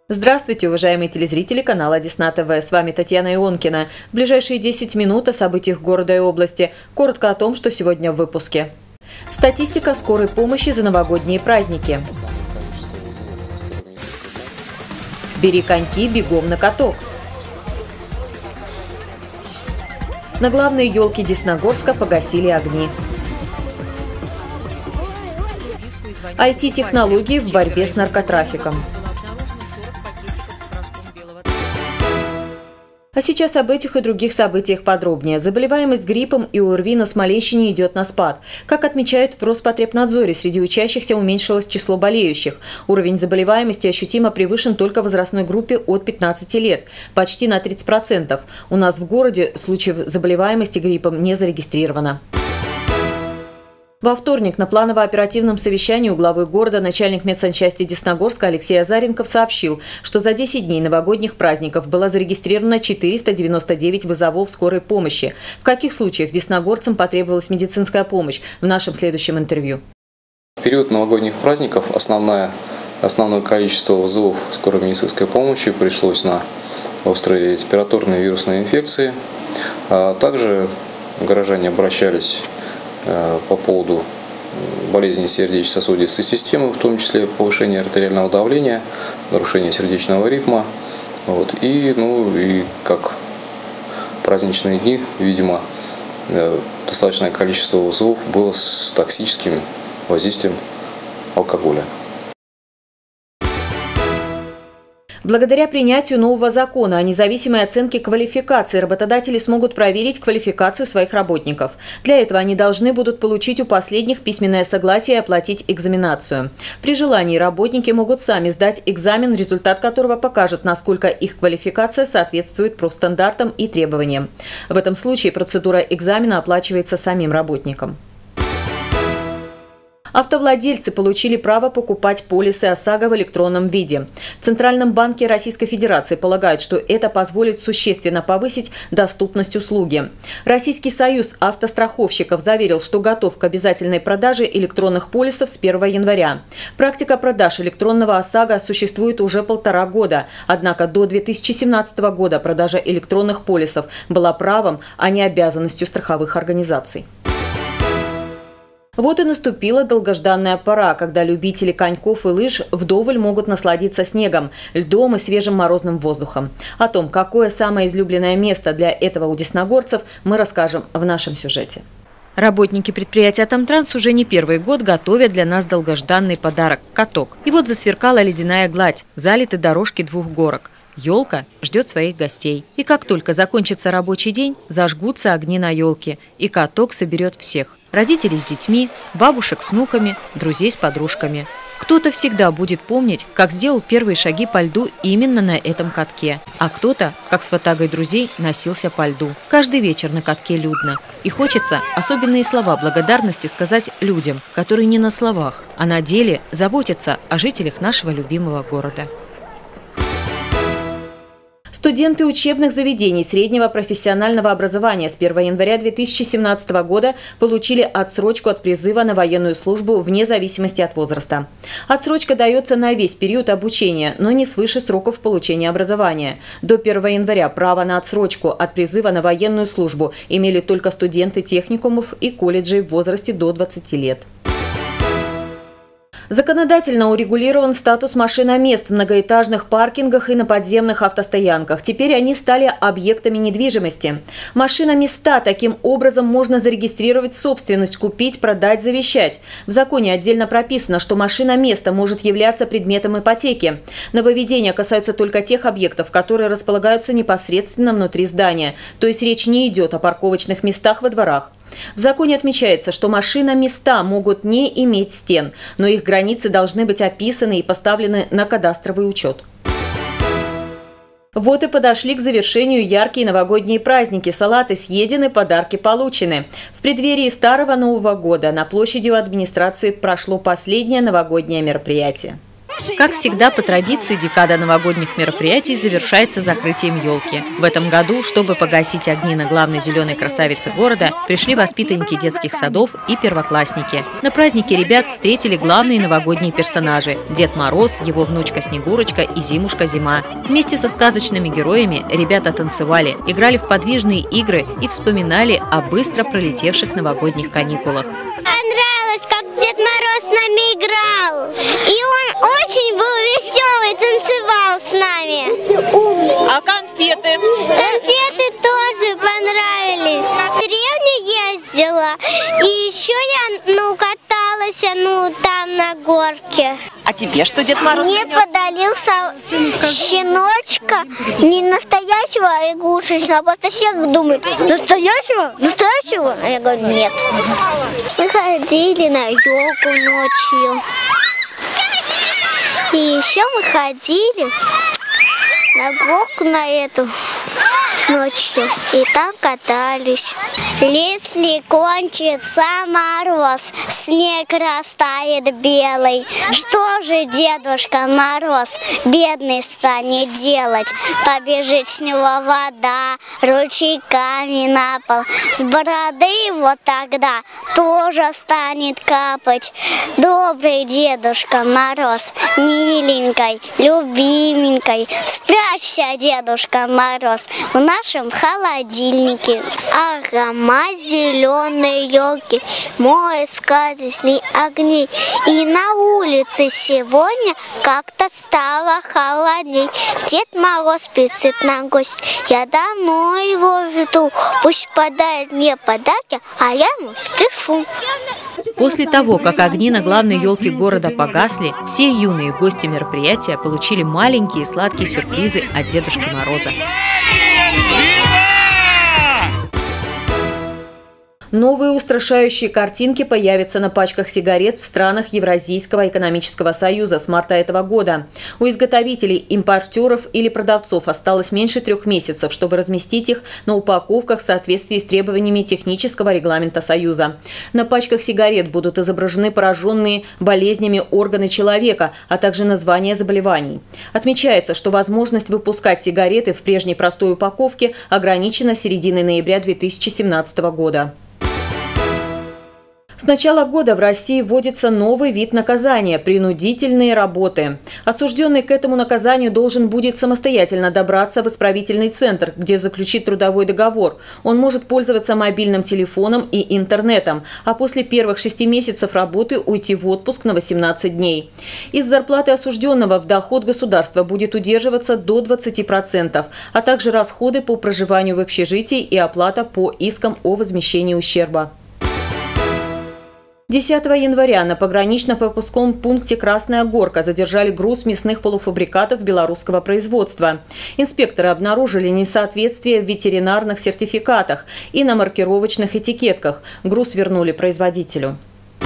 Здравствуйте, уважаемые телезрители канала Десна ТВ. С вами Татьяна Ионкина. В ближайшие 10 минут о событиях города и области. Коротко о том, что сегодня в выпуске. Статистика скорой помощи за новогодние праздники. Бери коньки, бегом на каток. На главной елке Десногорска погасили огни. IT-технологии в борьбе с наркотрафиком. А сейчас об этих и других событиях подробнее. Заболеваемость гриппом и ОРВИ на Смоленщине идет на спад. Как отмечают в Роспотребнадзоре, среди учащихся уменьшилось число болеющих. Уровень заболеваемости ощутимо превышен только в возрастной группе от 15 лет, почти на 30%. У нас в городе случаев заболеваемости гриппом не зарегистрировано. Во вторник на планово-оперативном совещании у главы города начальник медсанчасти Десногорска Алексей Азаренков сообщил, что за 10 дней новогодних праздников было зарегистрировано 499 вызовов скорой помощи. В каких случаях десногорцам потребовалась медицинская помощь? В нашем следующем интервью. В период новогодних праздников основное количество вызовов скорой медицинской помощи пришлось на острые респираторные вирусные инфекции. Также горожане обращались по поводу болезней сердечно-сосудистой системы, в том числе повышения артериального давления, нарушения сердечного ритма. И как праздничные дни, видимо, достаточное количество вызовов было с токсическим воздействием алкоголя. Благодаря принятию нового закона о независимой оценке квалификации работодатели смогут проверить квалификацию своих работников. Для этого они должны будут получить у последних письменное согласие и оплатить экзаменацию. При желании работники могут сами сдать экзамен, результат которого покажет, насколько их квалификация соответствует профстандартам и требованиям. В этом случае процедура экзамена оплачивается самим работникам. Автовладельцы получили право покупать полисы ОСАГО в электронном виде. В Центральном банке Российской Федерации полагают, что это позволит существенно повысить доступность услуги. Российский союз автостраховщиков заверил, что готов к обязательной продаже электронных полисов с 1 января. Практика продаж электронного ОСАГО существует уже 1,5 года. Однако до 2017 года продажа электронных полисов была правом, а не обязанностью страховых организаций. Вот и наступила долгожданная пора, когда любители коньков и лыж вдоволь могут насладиться снегом, льдом и свежим морозным воздухом. О том, какое самое излюбленное место для этого у десногорцев, мы расскажем в нашем сюжете. Работники предприятия «Атомтранс» уже не первый год готовят для нас долгожданный подарок – каток. И вот засверкала ледяная гладь, залиты дорожки 2 горок. Елка ждет своих гостей. И как только закончится рабочий день, зажгутся огни на елке, и каток соберет всех. Родителей с детьми, бабушек с внуками, друзей с подружками. Кто-то всегда будет помнить, как сделал первые шаги по льду именно на этом катке. А кто-то, как с ватагой друзей, носился по льду. Каждый вечер на катке людно. И хочется особенные слова благодарности сказать людям, которые не на словах, а на деле заботятся о жителях нашего любимого города. Студенты учебных заведений среднего профессионального образования с 1 января 2017 года получили отсрочку от призыва на военную службу вне зависимости от возраста. Отсрочка дается на весь период обучения, но не свыше сроков получения образования. До 1 января право на отсрочку от призыва на военную службу имели только студенты техникумов и колледжей в возрасте до 20 лет. Законодательно урегулирован статус машиномест в многоэтажных паркингах и на подземных автостоянках. Теперь они стали объектами недвижимости. Машиноместа таким образом можно зарегистрировать собственность, купить, продать, завещать. В законе отдельно прописано, что машиноместо может являться предметом ипотеки. Нововведения касаются только тех объектов, которые располагаются непосредственно внутри здания. То есть речь не идет о парковочных местах во дворах. В законе отмечается, что машиноместа могут не иметь стен, но их границы должны быть описаны и поставлены на кадастровый учет. Вот и подошли к завершению яркие новогодние праздники. Салаты съедены, подарки получены. В преддверии Старого Нового года на площади у администрации прошло последнее новогоднее мероприятие. Как всегда, по традиции, декада новогодних мероприятий завершается закрытием елки. В этом году, чтобы погасить огни на главной зеленой красавице города, пришли воспитанники детских садов и первоклассники. На празднике ребят встретили главные новогодние персонажи – Дед Мороз, его внучка Снегурочка и Зимушка Зима. Вместе со сказочными героями ребята танцевали, играли в подвижные игры и вспоминали о быстро пролетевших новогодних каникулах. Понравилось, как Дед Мороз с нами играл. И он очень был веселый, танцевал с нами. А конфеты? Конфеты тоже понравились. В деревню ездила. И еще я каталась там на горке. А тебе что Дед Мороз Мне принес? подарился щеночка. Не настоящего, а игрушечного. Просто все думают, настоящего? Настоящего? А я говорю, нет. Мы ходили на елку ночью. И еще мы ходили на горку на эту ночью. И там катались. Если кончится мороз, снег растает белый. Что же Дедушка Мороз бедный станет делать? Побежит с него вода ручейками на пол. С бороды вот тогда тоже станет капать. Добрый Дедушка Мороз, миленькой, любименькой, спрячься, Дедушка Мороз, в нашем холодильнике. Аромат зеленой елки, море сказочных огней. И на улице сегодня как-то стало холодней. Дед Мороз пишет на гость, я давно его жду. Пусть подарит мне подарки, а я ему спешу. После того, как огни на главной елке города погасли, все юные гости мероприятия получили маленькие сладкие сюрпризы от Дедушки Мороза. Новые устрашающие картинки появятся на пачках сигарет в странах Евразийского экономического союза с марта этого года. У изготовителей, импортеров или продавцов осталось меньше 3 месяцев, чтобы разместить их на упаковках в соответствии с требованиями технического регламента Союза. На пачках сигарет будут изображены пораженные болезнями органы человека, а также названия заболеваний. Отмечается, что возможность выпускать сигареты в прежней простой упаковке ограничена серединой ноября 2017 года. С начала года в России вводится новый вид наказания – принудительные работы. Осужденный к этому наказанию должен будет самостоятельно добраться в исправительный центр, где заключит трудовой договор. Он может пользоваться мобильным телефоном и интернетом, а после первых 6 месяцев работы уйти в отпуск на 18 дней. Из зарплаты осужденного в доход государства будет удерживаться до 20%, а также расходы по проживанию в общежитии и оплата по искам о возмещении ущерба. 10 января на погранично-пропускном пункте «Красная Горка» задержали груз мясных полуфабрикатов белорусского производства. Инспекторы обнаружили несоответствие в ветеринарных сертификатах и на маркировочных этикетках. Груз вернули производителю.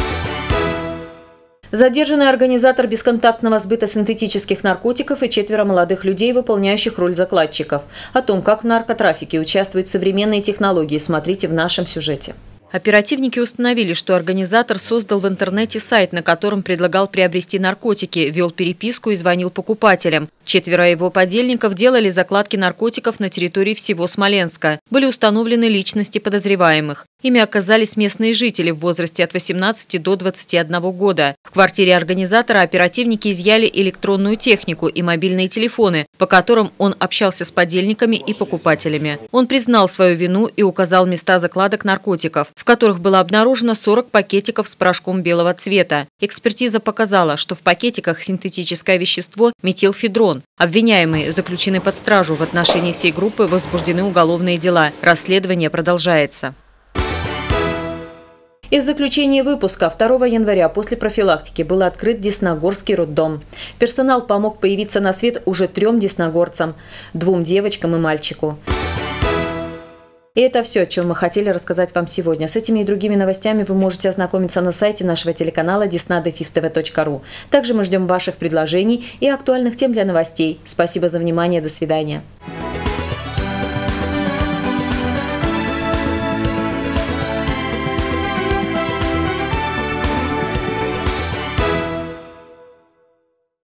Задержанный организатор бесконтактного сбыта синтетических наркотиков и 4 молодых людей, выполняющих роль закладчиков. О том, как в наркотрафике участвуют современные технологии, смотрите в нашем сюжете. Оперативники установили, что организатор создал в интернете сайт, на котором предлагал приобрести наркотики, вел переписку и звонил покупателям. 4 его подельников делали закладки наркотиков на территории всего Смоленска. Были установлены личности подозреваемых. Ими оказались местные жители в возрасте от 18 до 21 года. В квартире организатора оперативники изъяли электронную технику и мобильные телефоны, по которым он общался с подельниками и покупателями. Он признал свою вину и указал места закладок наркотиков, в которых было обнаружено 40 пакетиков с порошком белого цвета. Экспертиза показала, что в пакетиках синтетическое вещество метилфедрон. Обвиняемые заключены под стражу. В отношении всей группы возбуждены уголовные дела. Расследование продолжается. И в заключении выпуска 2 января после профилактики был открыт Десногорский роддом. Персонал помог появиться на свет уже 3 десногорцам – 2 девочкам и мальчику. И это все, о чем мы хотели рассказать вам сегодня. С этими и другими новостями вы можете ознакомиться на сайте нашего телеканала desna-tv.ru. Также мы ждем ваших предложений и актуальных тем для новостей. Спасибо за внимание. До свидания.